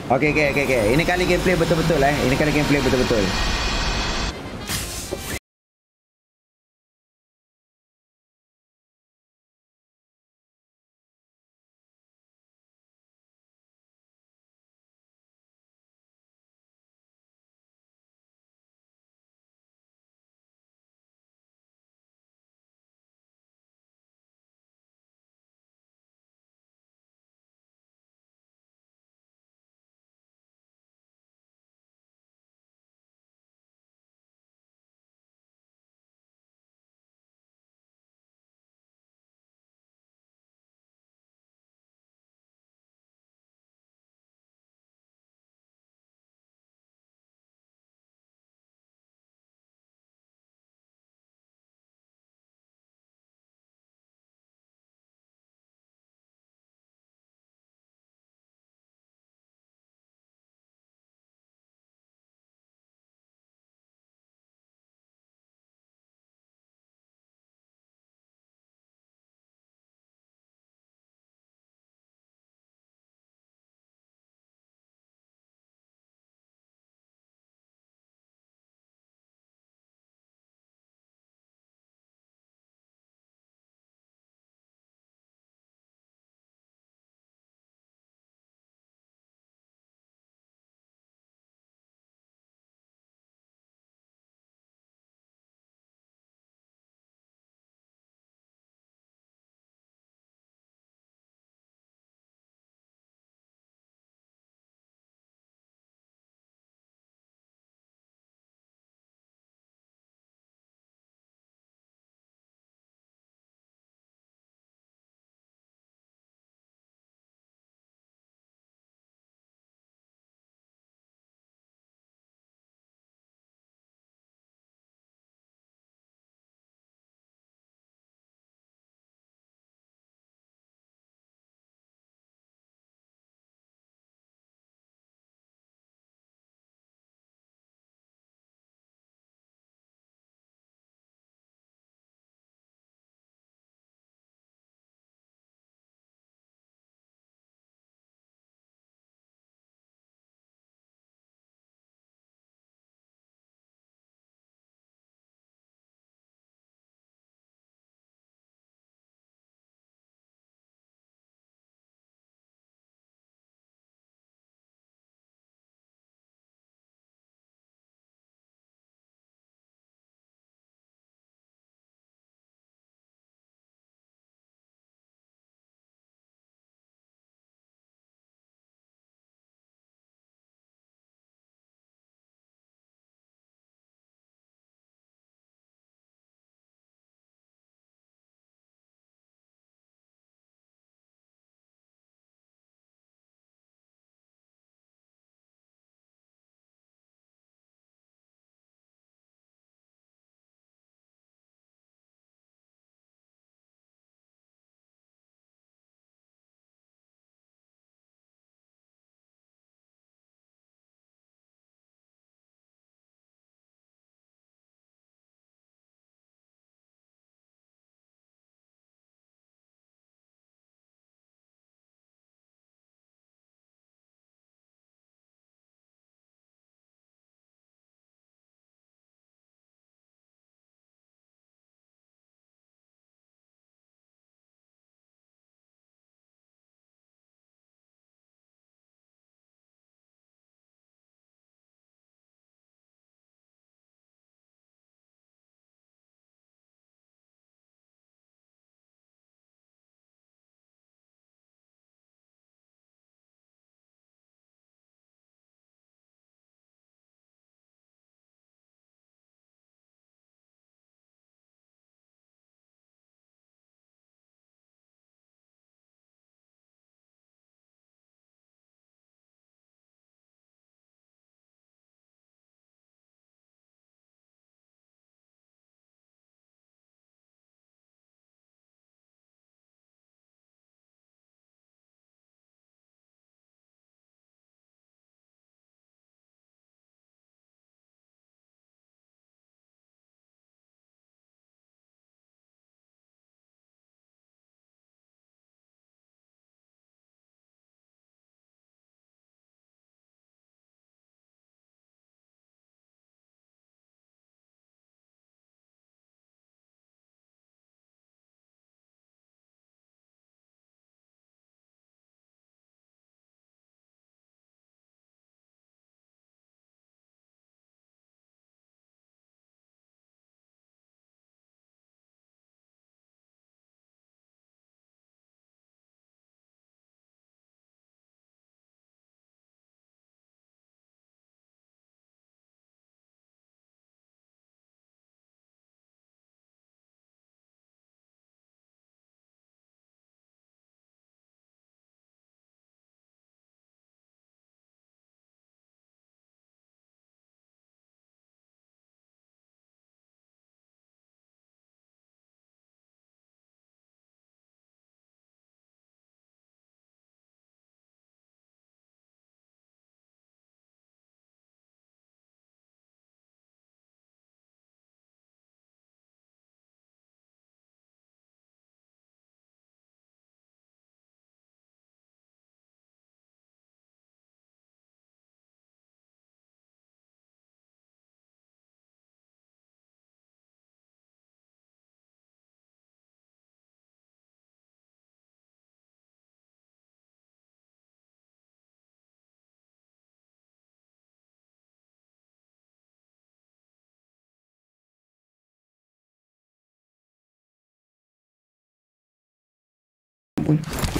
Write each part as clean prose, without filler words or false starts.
Okey, okey, okey, okey. Ini kali gameplay betul-betul Ini kali gameplay betul-betul. ampun.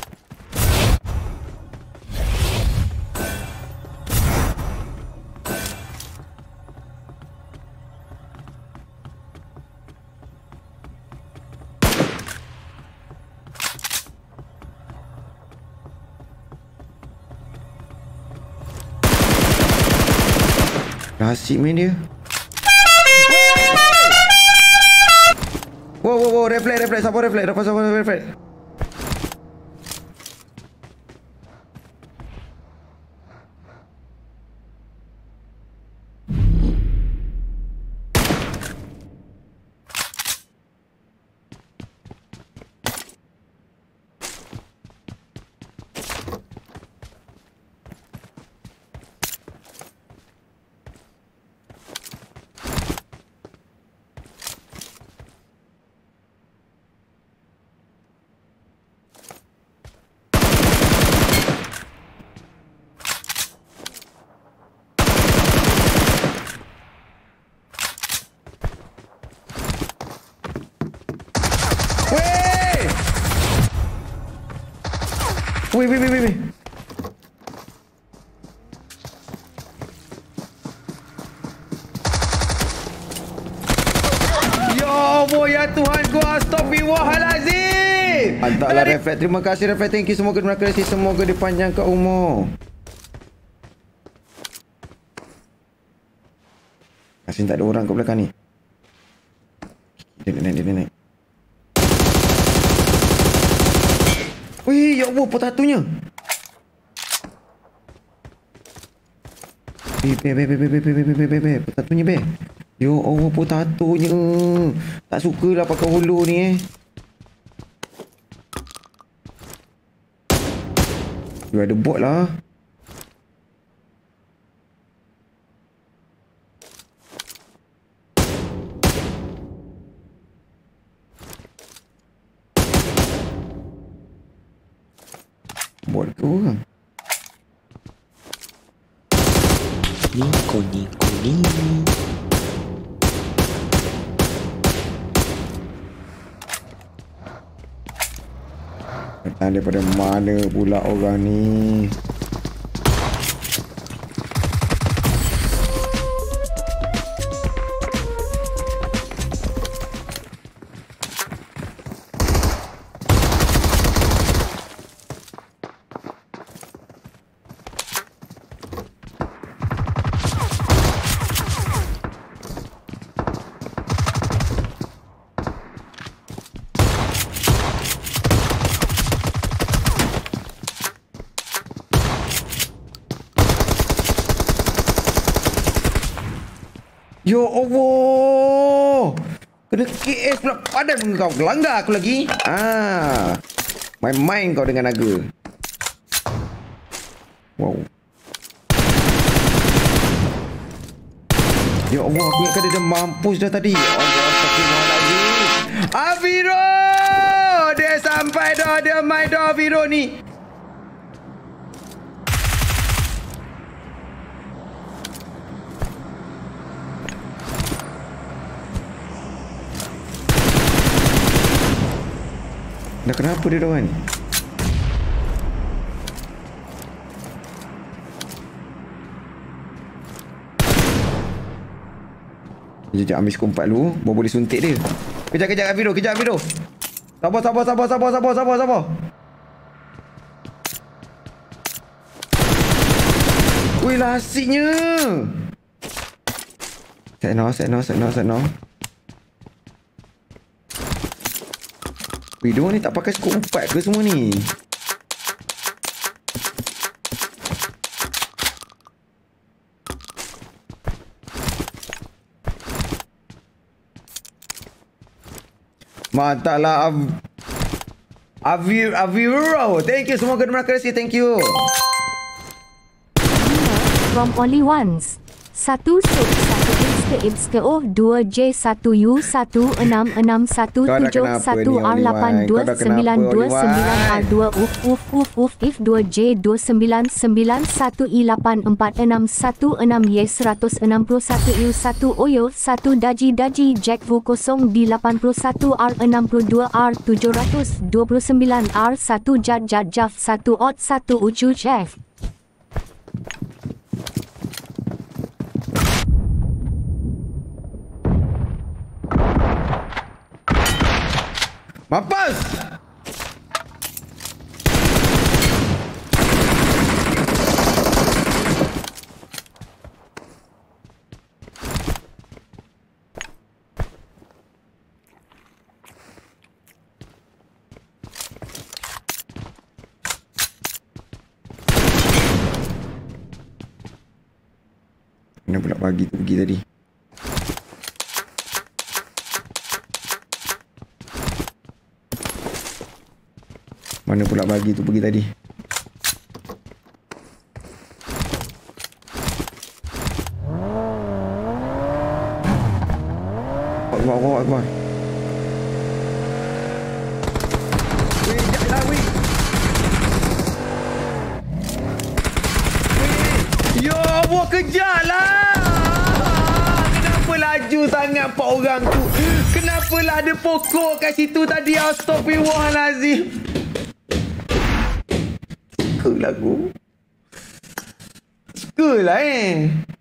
Asik main dia. Wow, reflect. Sabar reflect. Wait. Ya Allah, ya Tuhanku, astagfirullahalazim. Mantaplah Reflect. Terima kasih Reflect. Thank you. Semoga dipanjangkan umur. Asin tak ada orang kat belakang ni. Dia naik. Wih, ya Allah, potatonya. Potatonya, be. Ya Allah, potatonya. Tak sukalah pakai holo ni, You ada bot lah. Bot ke orang? Niko. Datang daripada mana pula orang ni? Ya Allah, kena KS pula. Padan kau, gelanggar aku lagi. Main-main kau dengan naga. Wow. Ya Allah, aku ingatkan dia dah mampus dah tadi. Ya Allah, astagfirullahaladzim. Aviro, dia sampai dah. Dia main dah Aviro ni. Dah kenapa dia kawan? Sekejap ambil sekumpat dulu. Baru boleh suntik dia. Kejap Aviro. Sabar. Wih, lah asiknya. Set now. Video ni tak pakai skop 4 ke semua ni? Mantaplah Aviro. Thank you semua, terima kasih. Thank you. From only once. 1 sub 1 Ibske oh 2J1U16171R8292R929R2 if 2J29146Y161Y161 Oyo 1 Daji Jack Vu 0 D81R62R729R1 Jaf 1 Ot 1 Ucu Chef. Mampus! Mana pula pagi tu pergi tadi? Mana pula pagi tu pergi tadi? Akbar. Weh, janganlah weh. Yo, buat kejarlah. Kenapa laju sangat pak orang tu? Kenapalah ada pokok kat situ tadi? Astagfirullahalazim. Suka lah aku. Suka lah